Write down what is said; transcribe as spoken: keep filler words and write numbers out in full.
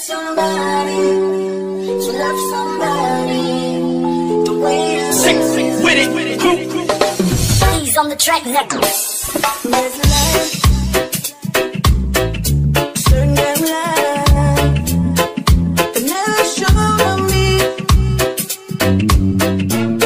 somebody, to love somebody, the way I Sick, sick with it, with it. He's on the track now. There's life, certain damn life, but never show me.